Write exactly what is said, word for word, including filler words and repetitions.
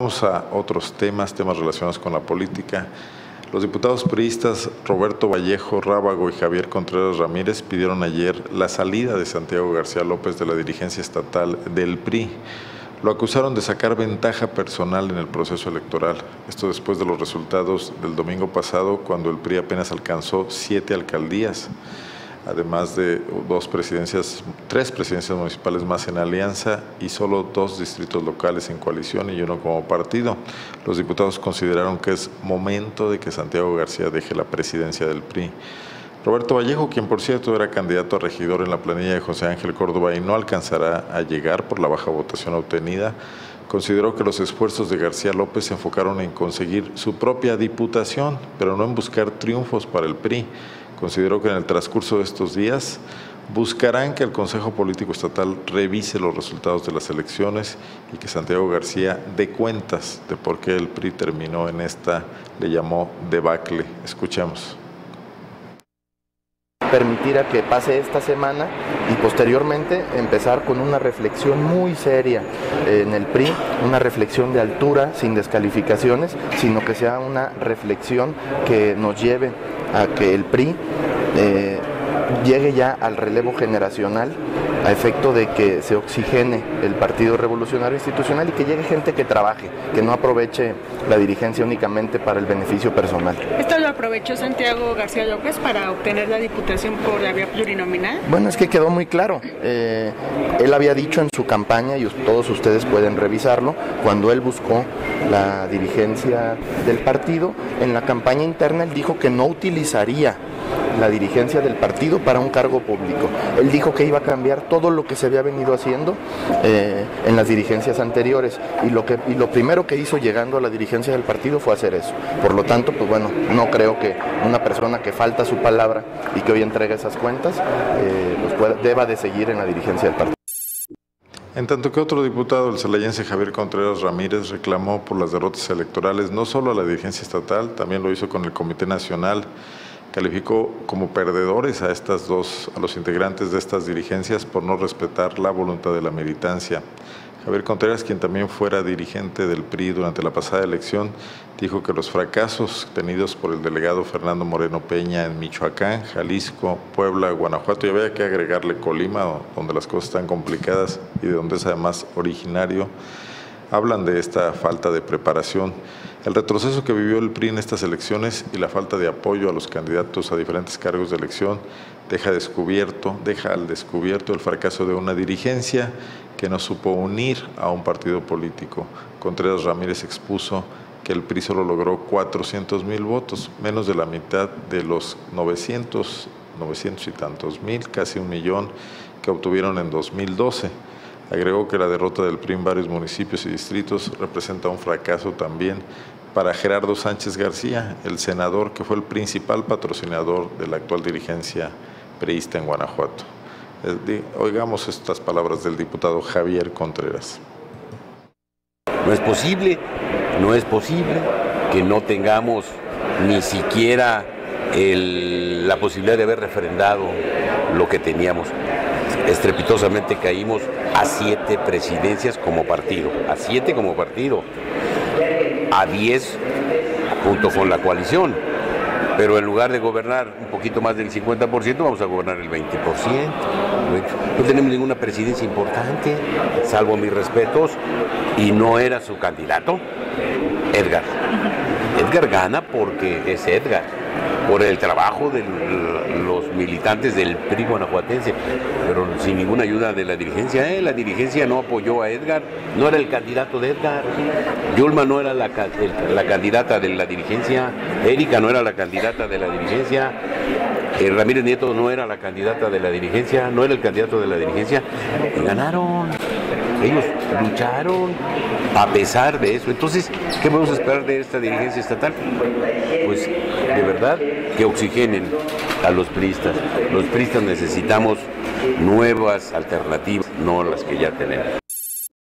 Vamos a otros temas, temas relacionados con la política. Los diputados priistas Roberto Vallejo Rábago y Javier Contreras Ramírez pidieron ayer la salida de Santiago García López de la dirigencia estatal del P R I. Lo acusaron de sacar ventaja personal en el proceso electoral. Esto después de los resultados del domingo pasado, cuando el P R I apenas alcanzó siete alcaldías, además de dos presidencias, tres presidencias municipales más en alianza y solo dos distritos locales en coalición y uno como partido. Los diputados consideraron que es momento de que Santiago García deje la presidencia del P R I. Roberto Vallejo, quien por cierto era candidato a regidor en la planilla de José Ángel Córdoba y no alcanzará a llegar por la baja votación obtenida, consideró que los esfuerzos de García López se enfocaron en conseguir su propia diputación, pero no en buscar triunfos para el P R I. Consideró que en el transcurso de estos días buscarán que el Consejo Político Estatal revise los resultados de las elecciones y que Santiago García dé cuentas de por qué el P R I terminó en esta, le llamó, debacle. Escuchemos. Permitir a que pase esta semana y posteriormente empezar con una reflexión muy seria en el P R I, una reflexión de altura, sin descalificaciones, sino que sea una reflexión que nos lleve a que el P R I eh, llegue ya al relevo generacional a efecto de que se oxigene el Partido Revolucionario Institucional y que llegue gente que trabaje, que no aproveche la dirigencia únicamente para el beneficio personal. ¿Esto lo aprovechó Santiago García López para obtener la diputación por la vía plurinominal? Bueno, es que quedó muy claro. Eh, él había dicho en su campaña, y todos ustedes pueden revisarlo, cuando él buscó la dirigencia del partido, en la campaña interna él dijo que no utilizaría la dirigencia del partido para un cargo público. Él dijo que iba a cambiar todo lo que se había venido haciendo eh, en las dirigencias anteriores y lo, que, y lo primero que hizo llegando a la dirigencia del partido fue hacer eso. Por lo tanto, pues bueno, no creo que una persona que falta su palabra y que hoy entrega esas cuentas eh, pues pueda, deba de seguir en la dirigencia del partido. En tanto que otro diputado, el celayense Javier Contreras Ramírez, reclamó por las derrotas electorales no solo a la dirigencia estatal, también lo hizo con el Comité Nacional. Calificó como perdedores a estas dos, a los integrantes de estas dirigencias por no respetar la voluntad de la militancia. Javier Contreras, quien también fuera dirigente del P R I durante la pasada elección, dijo que los fracasos tenidos por el delegado Fernando Moreno Peña en Michoacán, Jalisco, Puebla, Guanajuato, y había que agregarle Colima, donde las cosas están complicadas y de donde es además originario, hablan de esta falta de preparación. El retroceso que vivió el P R I en estas elecciones y la falta de apoyo a los candidatos a diferentes cargos de elección deja descubierto, deja al descubierto el fracaso de una dirigencia que no supo unir a un partido político. Contreras Ramírez expuso que el P R I solo logró cuatrocientos mil votos, menos de la mitad de los novecientos, novecientos y tantos mil, casi un millón, que obtuvieron en dos mil doce. Agregó que la derrota del P R I en varios municipios y distritos representa un fracaso también para Gerardo Sánchez García, el senador que fue el principal patrocinador de la actual dirigencia priista en Guanajuato. Oigamos estas palabras del diputado Javier Contreras. No es posible, no es posible que no tengamos ni siquiera el, la posibilidad de haber refrendado lo que teníamos. Estrepitosamente caímos a siete presidencias como partido, a siete como partido, a diez junto con la coalición, pero en lugar de gobernar un poquito más del cincuenta por ciento, vamos a gobernar el veinte por ciento. No tenemos ninguna presidencia importante, salvo mis respetos, y no era su candidato, Edgar. Edgar gana porque es Edgar, por el trabajo de los militantes del P R I guanajuatense, pero sin ninguna ayuda de la dirigencia. ¿eh? La dirigencia no apoyó a Edgar, no era el candidato de Edgar. Yulma no era la, la candidata de la dirigencia, Erika no era la candidata de la dirigencia, eh, Ramírez Nieto no era la candidata de la dirigencia, no era el candidato de la dirigencia, y ganaron. Ellos lucharon a pesar de eso. Entonces, ¿qué podemos esperar de esta dirigencia estatal? Pues, de verdad, que oxigenen a los priistas. Los priistas necesitamos nuevas alternativas, no las que ya tenemos.